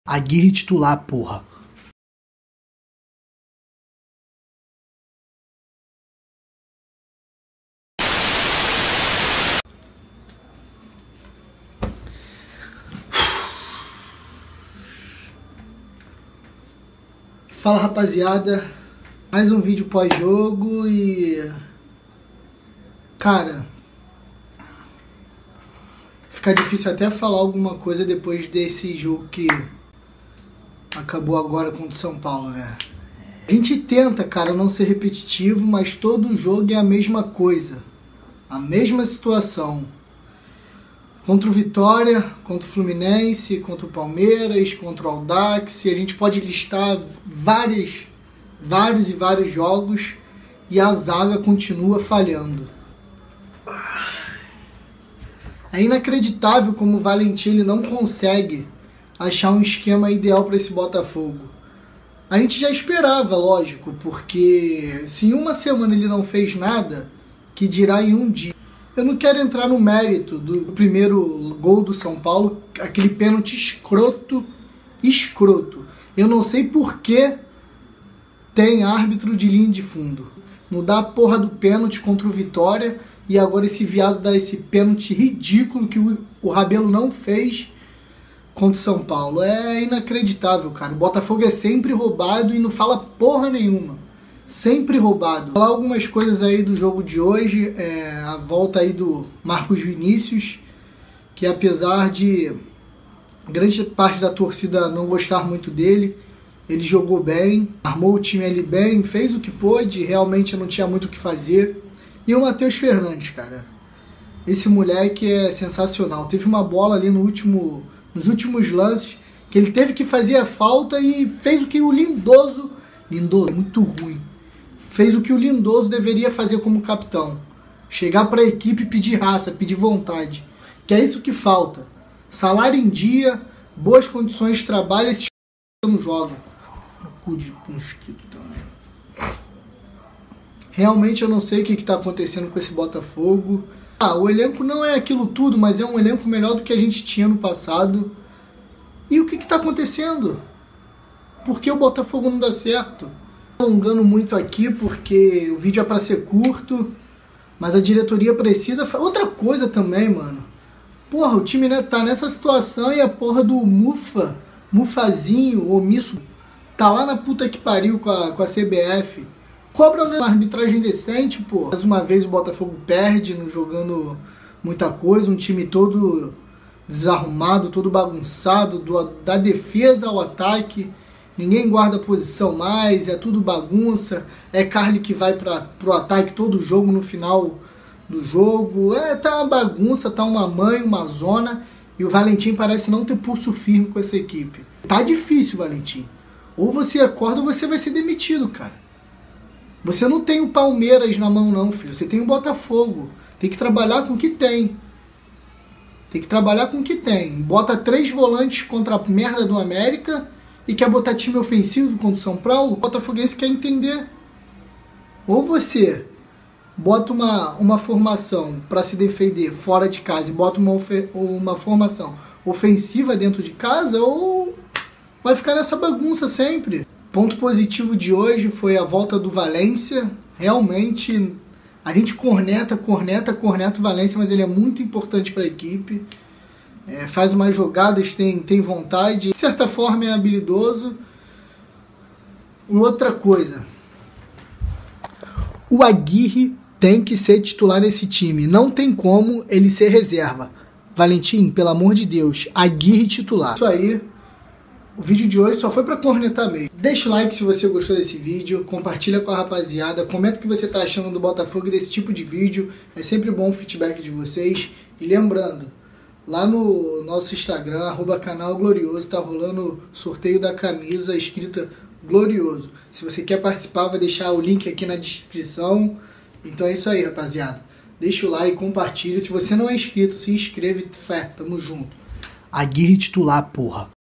Aguirre titular, porra. Fala, rapaziada, mais um vídeo pós-jogo e... cara, fica difícil até falar alguma coisa depois desse jogo que acabou agora contra o São Paulo, né? A gente tenta, cara, não ser repetitivo, mas todo jogo é a mesma coisa, a mesma situação. Contra o Vitória, contra o Fluminense, contra o Palmeiras, contra o Audax, a gente pode listar vários jogos e a zaga continua falhando. É inacreditável como o Valentim ele não consegue achar um esquema ideal para esse Botafogo. A gente já esperava, lógico, porque se em uma semana ele não fez nada, que dirá em um dia. Eu não quero entrar no mérito do primeiro gol do São Paulo, aquele pênalti escroto. Eu não sei por que tem árbitro de linha de fundo. Não dá a porra do pênalti contra o Vitória e agora esse viado dá esse pênalti ridículo que o Rabelo não fez contra o São Paulo. É inacreditável, cara. O Botafogo é sempre roubado e não fala porra nenhuma. Sempre roubado. Vou falar algumas coisas aí do jogo de hoje, a volta aí do Marcos Vinícius, que apesar de grande parte da torcida não gostar muito dele, ele jogou bem, armou o time ali bem, fez o que pôde, realmente não tinha muito o que fazer. E o Matheus Fernandes, cara, esse moleque é sensacional. Teve uma bola ali nos últimos lances, que ele teve que fazer a falta e fez o que o Lindoso, muito ruim, fez o que o Lindoso deveria fazer como capitão. Chegar para a equipe e pedir raça, pedir vontade. Que é isso que falta. Salário em dia, boas condições de trabalho, esses não jogam. Cu de mosquito também. Realmente eu não sei o que está acontecendo com esse Botafogo. O elenco não é aquilo tudo, mas é um elenco melhor do que a gente tinha no passado. E o que está acontecendo? Por que o Botafogo não dá certo? Alongando muito aqui porque o vídeo é para ser curto, mas a diretoria precisa... Outra coisa também, mano. Porra, o time tá nessa situação e a porra do Mufazinho, omisso, tá lá na puta que pariu com a CBF. Cobra uma arbitragem decente, pô. Mais uma vez o Botafogo perde, não jogando muita coisa, um time todo desarrumado, todo bagunçado, da defesa ao ataque. Ninguém guarda posição mais, é tudo bagunça, é Carly que vai pro ataque todo jogo no final do jogo, tá uma bagunça, tá uma mãe, uma zona, e o Valentim parece não ter pulso firme com essa equipe. Tá difícil, Valentim. Ou você acorda ou você vai ser demitido, cara. Você não tem o Palmeiras na mão não, filho, você tem o Botafogo. Tem que trabalhar com o que tem. Tem que trabalhar com o que tem. Bota 3 volantes contra a merda do América e quer botar time ofensivo contra o São Paulo, o Botafoguense quer entender. Ou você bota uma formação para se defender fora de casa e bota uma formação ofensiva dentro de casa, ou vai ficar nessa bagunça sempre. Ponto positivo de hoje foi a volta do Valência. Realmente, a gente corneta o Valência, mas ele é muito importante para a equipe. Faz umas jogadas, tem vontade, de certa forma é habilidoso. Outra coisa, o Aguirre tem que ser titular nesse time, não tem como ele ser reserva. Valentim, pelo amor de Deus, Aguirre titular. Isso aí, o vídeo de hoje só foi para cornetar mesmo. Deixa o like se você gostou desse vídeo, compartilha com a rapaziada, comenta o que você tá achando do Botafogo e desse tipo de vídeo, é sempre bom o feedback de vocês. E lembrando, lá no nosso Instagram, @canalglorioso, tá rolando sorteio da camisa escrita Glorioso. Se você quer participar, vai deixar o link aqui na descrição. Então é isso aí, rapaziada. Deixa o like, compartilha. Se você não é inscrito, se inscreve. Tamo junto. Aguirre titular, porra.